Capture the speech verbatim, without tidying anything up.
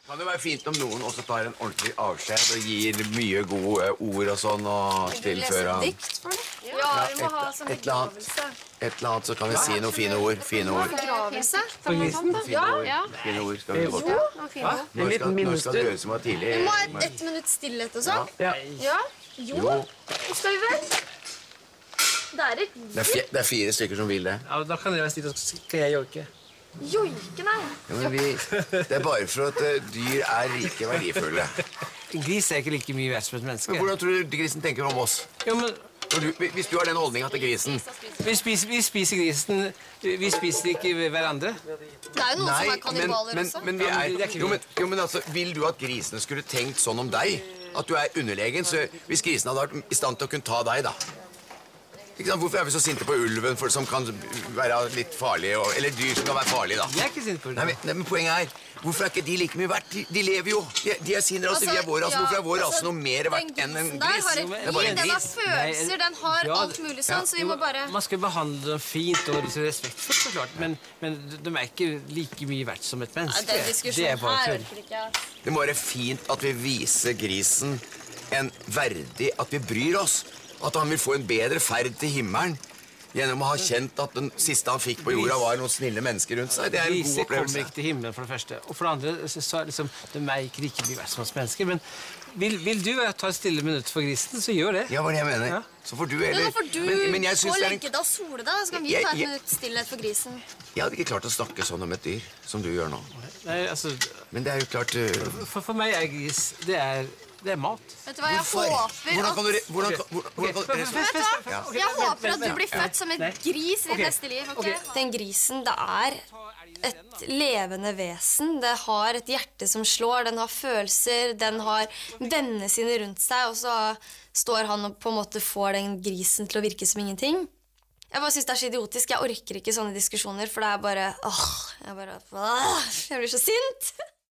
Kan det være fint om noen også tar en ordentlig avskjed og gir mye gode ord og sånn og tilfører han? Dikt for det? Ja, vi må ha sånn et eller annet, et eller annet, så kan vi si noen fine ord. Fine ord. begravelse. Fine Ja, ord. ja. Fine ord skal vi få Jo, til. noen fine ord. Nå skal, nå skal det høres som var tidlig. Vi må ha et, ett minutt stillhet og sånn. Ja. Jo, Jo, det skal vi vel. Det er et det er, fje, det er fire stykker som vil det. Ja, da kan dere være stille, så skal jeg joike. joike, nei. Ja, men vi, det er bare for at uh, dyr er like verdifulle. En gris er ikke like mye verdt som et menneske. Men hvordan tror du grisen tenker om oss? Jo, men Når du, hvis du har den holdningen til grisen... vi spiser, vi spiser grisen, vi spiser ikke hverandre. Det er jo noen som er men, kannibaler men, også. men vi Ja, men det er er... ikke Jo, men, jo, men altså, vil du at grisene skulle tenkt sånn om deg? At du er underlegen, så hvis grisen hadde vært i stand til å kunne ta deg, da? Ikke sant? Hvorfor er vi så sinte på ulven, for, som kan være litt farlig, og, eller dyr som kan være farlig, da? Jeg er ikke sint på det. Nei, men, nei, men poenget er, hvorfor er ikke de like mye verdt? De, de lever jo. De, de er sin rase, Altså, vi er vår rase. ja, Hvorfor er vår rase altså, noe mer verdt enn en Den grisen der gris? har et Det er bare liv, en den har gris. følelser, den har Ja, alt mulig sånn, så vi Jo, må bare... Man skal behandle dem fint og liksom respektfullt, så klart, men, men de er ikke like mye verdt som et Nei, menneske. den Det er diskusjonen bare her tull. orker ikke jeg. Det må være fint at vi viser grisen en verdig, at vi bryr oss. At han vil få en bedre ferd til himmelen. Gjennom å ha kjent at den siste han fikk på jorda var noen snille mennesker rundt seg. Det er en god Griser kommer opplevelse. ikke til himmelen, for det første. Og for det andre, så, så er liksom, de er ikke like mye verdt som oss mennesker. Men vil, vil du ta et stille minutt for grisen, så gjør det. Ja, hva er det jeg mener? Ja. Så får du Men eller... nå får du men, men jeg gå synes og det er legge en... deg og sole deg, så kan vi Jeg- ta et jeg- minutt stillhet for grisen. Jeg hadde ikke klart å snakke sånn om et dyr, som du gjør nå. Nei, altså, Men det er jo klart... Uh... for, for meg er gris, det er, det er mat. Vet du hva, jeg Hvorfor? håper Hvordan kan du... at... re- Hvordan, kan- hvordan, hvordan, Ok, kan- vent, Vet du hva? Ja. Jeg håper at du blir født som en Nei. gris i ditt Ok. neste liv, ok? Ok. Den grisen, det er et levende vesen. Det har et hjerte som slår, den har følelser, den har vennene sine rundt seg, og så står han og på en måte får den grisen til å virke som ingenting. Jeg bare synes det er så idiotisk. Jeg orker ikke sånne diskusjoner, for det er bare, åh, jeg bare, åh, jeg blir så sint.